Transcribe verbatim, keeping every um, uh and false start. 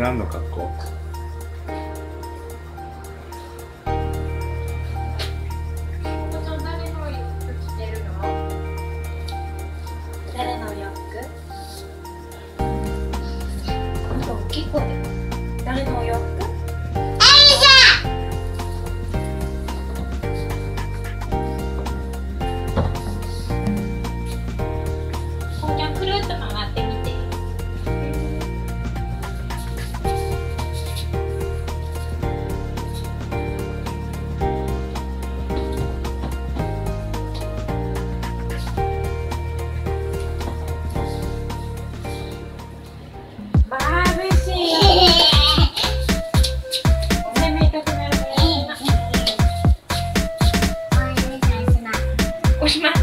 何の格好？ 誰の洋服？なんか大きい声で。誰のお洋服？こうちゃんくるっと回ってみて。まぶしい。お目目痛くなるね。おしまい。